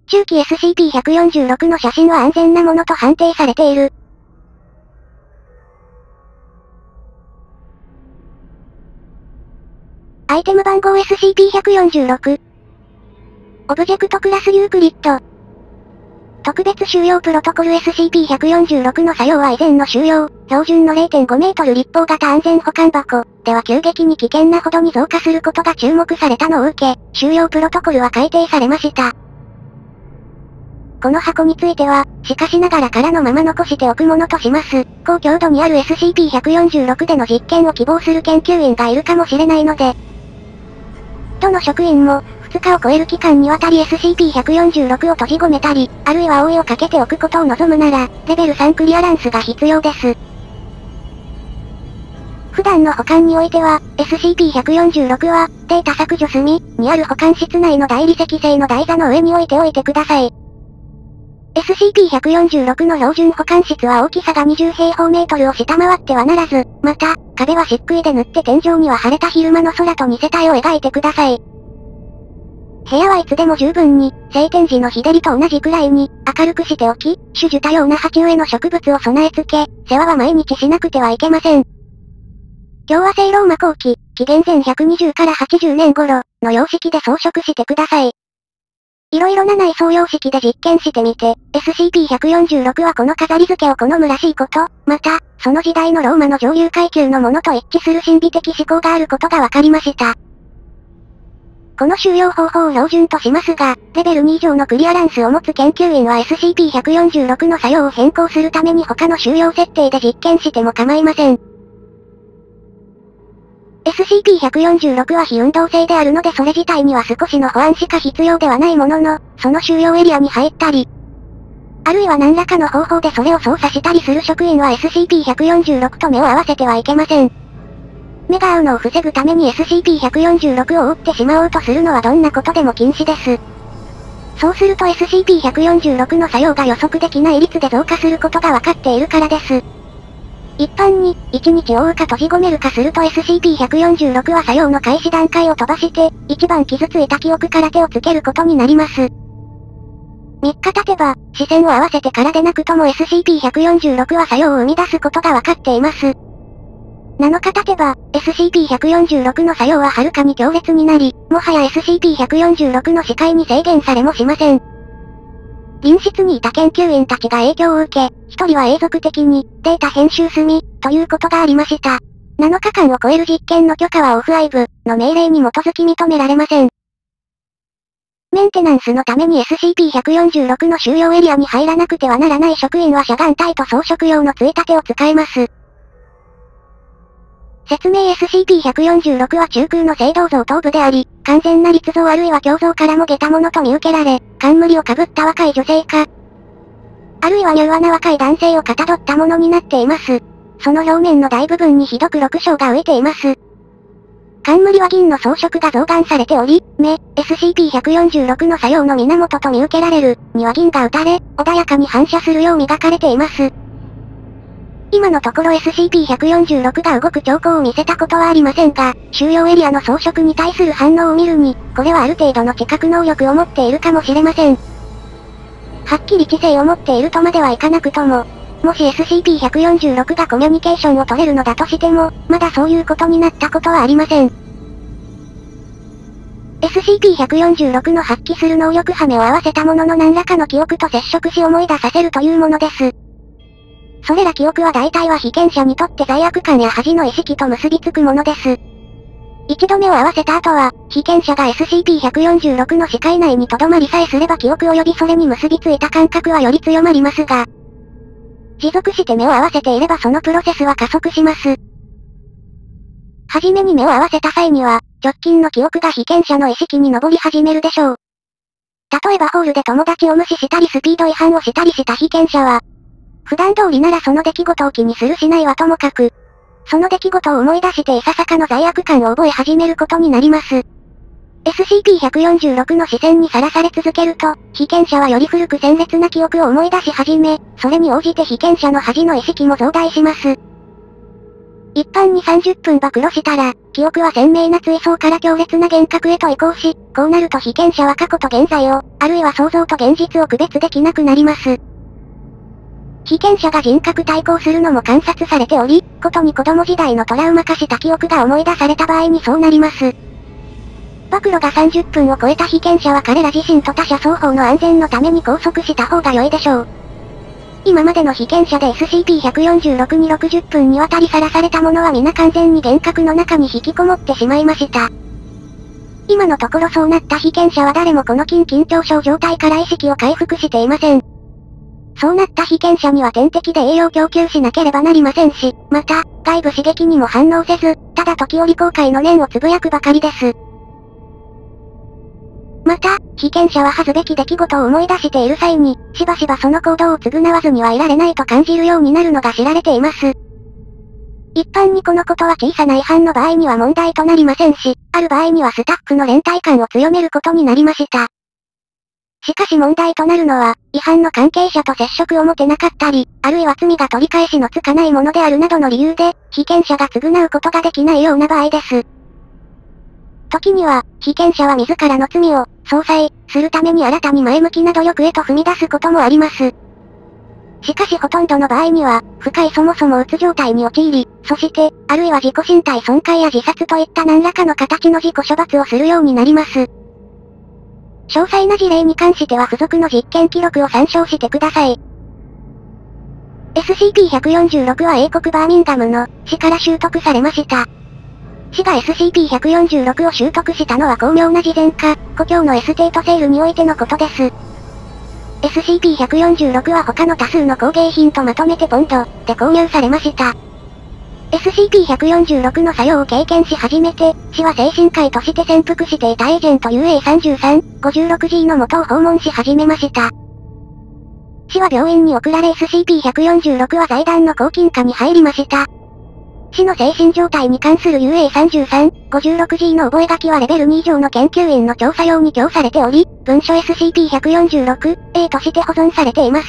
中期 SCP-146 の写真は安全なものと判定されている。アイテム番号 SCP-146。オブジェクトクラスユークリッド。特別収容プロトコル SCP-146 の作用は以前の収容、標準の 0.5 メートル立方型安全保管箱では急激に危険なほどに増加することが注目されたのを受け、収容プロトコルは改定されました。この箱については、しかしながら空のまま残しておくものとします。高強度にある SCP-146 での実験を希望する研究員がいるかもしれないので、どの職員も、2日を超える期間にわたり SCP-146 を閉じ込めたり、あるいは覆いをかけておくことを望むなら、レベル3クリアランスが必要です。普段の保管においては、SCP-146 は、データ削除済みにある保管室内の大理石製の台座の上に置いておいてください。SCP-146 の標準保管室は大きさが20平方メートルを下回ってはならず、また、壁は漆喰で塗って天井には晴れた昼間の空と似せた絵を描いてください。部屋はいつでも十分に、晴天時の日照りと同じくらいに、明るくしておき、種樹多様な鉢植えの植物を備え付け、世話は毎日しなくてはいけません。今日は西ローマ後期、紀元前120から80年頃、の様式で装飾してください。いろいろな内装様式で実験してみて、SCP-146 はこの飾り付けを好むらしいこと、また、その時代のローマの上流階級のものと一致する神秘的思考があることが分かりました。この収容方法を標準としますが、レベル2以上のクリアランスを持つ研究員は SCP-146 の作用を変更するために他の収容設定で実験しても構いません。SCP-146 は非運動性であるのでそれ自体には少しの保安しか必要ではないものの、その収容エリアに入ったり、あるいは何らかの方法でそれを操作したりする職員は SCP-146 と目を合わせてはいけません。目が合うのを防ぐために SCP-146 を撃ってしまおうとするのはどんなことでも禁止です。そうすると SCP-146 の作用が予測できない率で増加することが分かっているからです。一般に、1日覆うか閉じ込めるかすると SCP-146 は作用の開始段階を飛ばして、一番傷ついた記憶から手をつけることになります。3日経てば、視線を合わせてからでなくとも SCP-146 は作用を生み出すことが分かっています。7日経てば、SCP-146 の作用ははるかに強烈になり、もはや SCP-146 の視界に制限されもしません。隣室にいた研究員たちが影響を受け、一人は永続的に、データ編集済み、ということがありました。7日間を超える実験の許可はオフアイブ、の命令に基づき認められません。メンテナンスのために SCP-146 の収容エリアに入らなくてはならない職員は遮眼帯と装飾用のついたてを使えます。説明 SCP-146 は中空の青銅像頭部であり、完全な立像あるいは胸像からも下たものと見受けられ、冠をかぶった若い女性か、あるいは柔和な若い男性をかたどったものになっています。その表面の大部分にひどく緑章が浮いています。冠は銀の装飾が増眼されており、目、SCP-146 の作用の源と見受けられる、には銀が打たれ、穏やかに反射するよう磨かれています。今のところ SCP-146 が動く兆候を見せたことはありませんが、収容エリアの装飾に対する反応を見るに、これはある程度の知覚能力を持っているかもしれません。はっきり知性を持っているとまではいかなくとも、もし SCP-146 がコミュニケーションを取れるのだとしても、まだそういうことになったことはありません。SCP-146 の発揮する能力羽目を合わせたものの何らかの記憶と接触し思い出させるというものです。それら記憶は大体は被験者にとって罪悪感や恥の意識と結びつくものです。一度目を合わせた後は、被験者が SCP-146 の視界内に留まりさえすれば記憶及びそれに結びついた感覚はより強まりますが、持続して目を合わせていればそのプロセスは加速します。はじめに目を合わせた際には、直近の記憶が被験者の意識に上り始めるでしょう。例えばホールで友達を無視したりスピード違反をしたりした被験者は、普段通りならその出来事を気にするしないはともかく、その出来事を思い出していささかの罪悪感を覚え始めることになります。SCP-146 の視線にさらされ続けると、被験者はより古く鮮烈な記憶を思い出し始め、それに応じて被験者の恥の意識も増大します。一般に30分暴露したら、 記憶は鮮明な追想から強烈な幻覚へと移行し、こうなると被験者は過去と現在を、あるいは想像と現実を区別できなくなります。被験者が人格対抗するのも観察されており、ことに子供時代のトラウマ化した記憶が思い出された場合にそうなります。暴露が30分を超えた被験者は彼ら自身と他者双方の安全のために拘束した方が良いでしょう。今までの被験者で SCP-146 に60分にわたりさらされたものは皆完全に幻覚の中に引きこもってしまいました。今のところそうなった被験者は誰もこの緊張症状態から意識を回復していません。そうなった被験者には点滴で栄養供給しなければなりませんし、また、外部刺激にも反応せず、ただ時折後悔の念をつぶやくばかりです。また、被験者は恥ずべき出来事を思い出している際に、しばしばその行動を償わずにはいられないと感じるようになるのが知られています。一般にこのことは小さな違反の場合には問題となりませんし、ある場合にはスタッフの連帯感を強めることになりました。しかし問題となるのは、違反の関係者と接触を持てなかったり、あるいは罪が取り返しのつかないものであるなどの理由で、被験者が償うことができないような場合です。時には、被験者は自らの罪を、相殺するために新たに前向きな努力へと踏み出すこともあります。しかしほとんどの場合には、深いそもそもうつ状態に陥り、そして、あるいは自己身体損壊や自殺といった何らかの形の自己処罰をするようになります。詳細な事例に関しては付属の実験記録を参照してください。SCP-146 は英国バーミンガムの市から習得されました。市が SCP-146 を習得したのは巧妙な事前か、故郷のエステートセールにおいてのことです。SCP-146 は他の多数の工芸品とまとめてポンドで購入されました。SCP-146 の作用を経験し始めて、市は精神科医として潜伏していたエージェント UA33、56G の元を訪問し始めました。市は病院に送られ SCP-146 は財団の公金課に入りました。市の精神状態に関する UA33、56G の覚書はレベル2以上の研究員の調査用に供されており、文書 SCP-146、A として保存されています。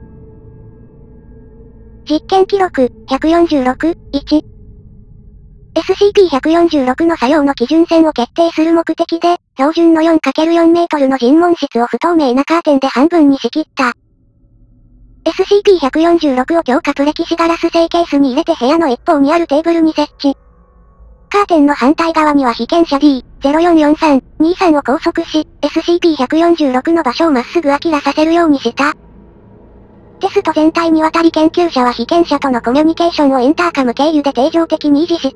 実験記録、146、1。SCP-146 の作用の基準線を決定する目的で、標準の 4×4 メートルの尋問室を不透明なカーテンで半分に仕切った。SCP-146 を強化プレキシガラス製ケースに入れて部屋の一方にあるテーブルに設置。カーテンの反対側には被験者 D044323 を拘束し、SCP-146 の場所をまっすぐ明らさせるようにした。テスト全体にわたり研究者は被験者とのコミュニケーションをインターカム経由で定常的に維持した。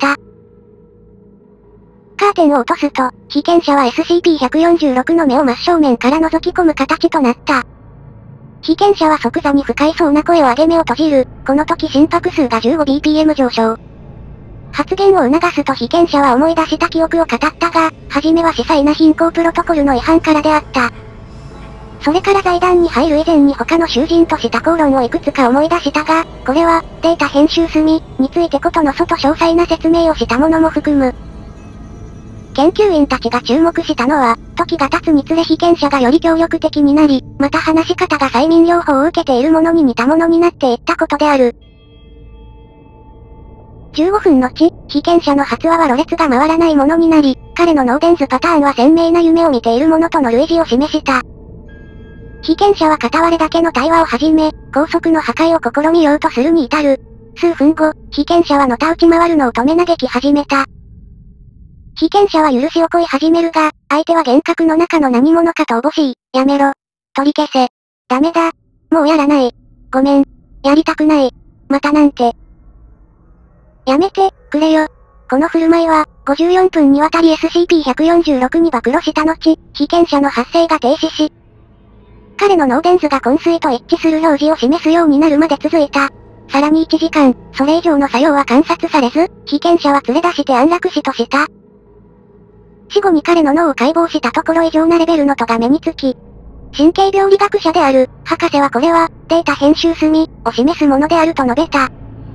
カーテンを落とすと、被験者は SCP-146 の目を真正面から覗き込む形となった。被験者は即座に不快そうな声を上げ目を閉じる。この時心拍数が 15bpm 上昇。発言を促すと被験者は思い出した記憶を語ったが、初めは司祭な貧困プロトコルの違反からであった。それから財団に入る以前に他の囚人とした口論をいくつか思い出したが、これは、データ編集済み、についてことの外詳細な説明をしたものも含む。研究員たちが注目したのは、時が経つにつれ被験者がより協力的になり、また話し方が催眠療法を受けているものに似たものになっていったことである。15分後、被験者の発話はろれつが回らないものになり、彼のノーデンズパターンは鮮明な夢を見ているものとの類似を示した。被験者は片割れだけの対話を始め、高速の破壊を試みようとするに至る。数分後、被験者はのたうち回るのを止め嘆き始めた。被験者は許しを請い始めるが、相手は幻覚の中の何者かとおぼしい。やめろ。取り消せ。ダメだ。もうやらない。ごめん。やりたくない。またなんて。やめて、くれよ。この振る舞いは、54分にわたり SCP-146 に暴露した後、被験者の発生が停止し、彼の脳電図が昏睡と一致する表示を示すようになるまで続いた。さらに1時間、それ以上の作用は観察されず、被験者は連れ出して安楽死とした。死後に彼の脳を解剖したところ異常なレベルのとが目につき、神経病理学者である、博士はこれは、データ編集済み、を示すものであると述べた。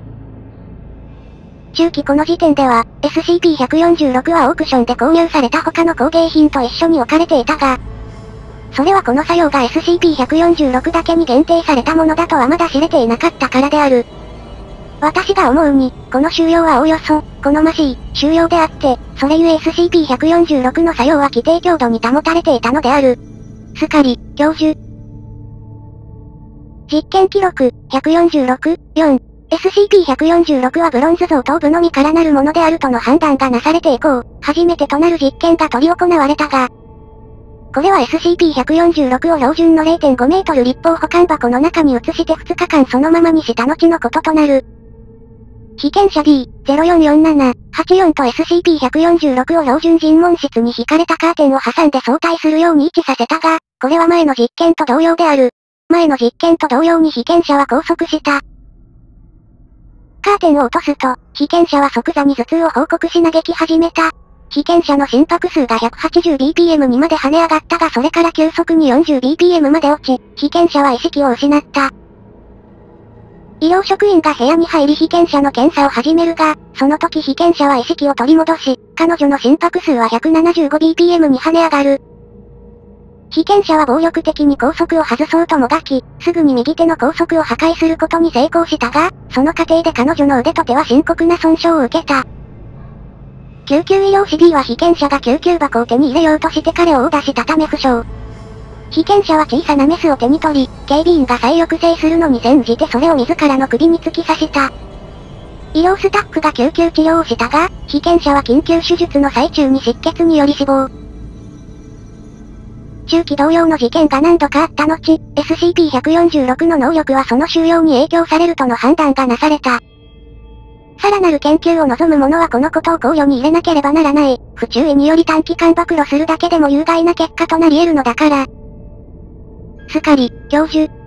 中期この時点では、SCP-146 はオークションで購入された他の工芸品と一緒に置かれていたが、それはこの作用が SCP-146 だけに限定されたものだとはまだ知れていなかったからである。私が思うに、この収容はおおよそ、 好ましい、収容であって、それゆえ SCP-146 の作用は規定強度に保たれていたのである。スカリ、教授。実験記録、146、4。SCP-146 はブロンズ像頭部のみからなるものであるとの判断がなされて以降、初めてとなる実験が執り行われたが、これは SCP-146 を標準の 0.5 メートル立方保管箱の中に移して2日間そのままにした後のこととなる。被験者 D044784 と SCP-146 を標準尋問室に引かれたカーテンを挟んで相対するように位置させたが、これは前の実験と同様である。前の実験と同様に被験者は拘束した。カーテンを落とすと、被験者は即座に頭痛を報告し嘆き始めた。被験者の心拍数が 180bpm にまで跳ね上がったがそれから急速に 40bpm まで落ち、被験者は意識を失った。医療職員が部屋に入り被験者の検査を始めるが、その時被験者は意識を取り戻し、彼女の心拍数は 175bpm に跳ね上がる。被験者は暴力的に拘束を外そうともがき、すぐに右手の拘束を破壊することに成功したが、その過程で彼女の腕と手は深刻な損傷を受けた。救急医療士 D は被験者が救急箱を手に入れようとして彼を殴打したため負傷。被験者は小さなメスを手に取り、警備員が再抑制するのに先じてそれを自らの首に突き刺した。医療スタッフが救急治療をしたが、被験者は緊急手術の最中に失血により死亡。中期同様の事件が何度かあった後、SCP-146 の能力はその収容に影響されるとの判断がなされた。さらなる研究を望む者はこのことを考慮に入れなければならない。不注意により短期間暴露するだけでも有害な結果となり得るのだから。スカリ、教授。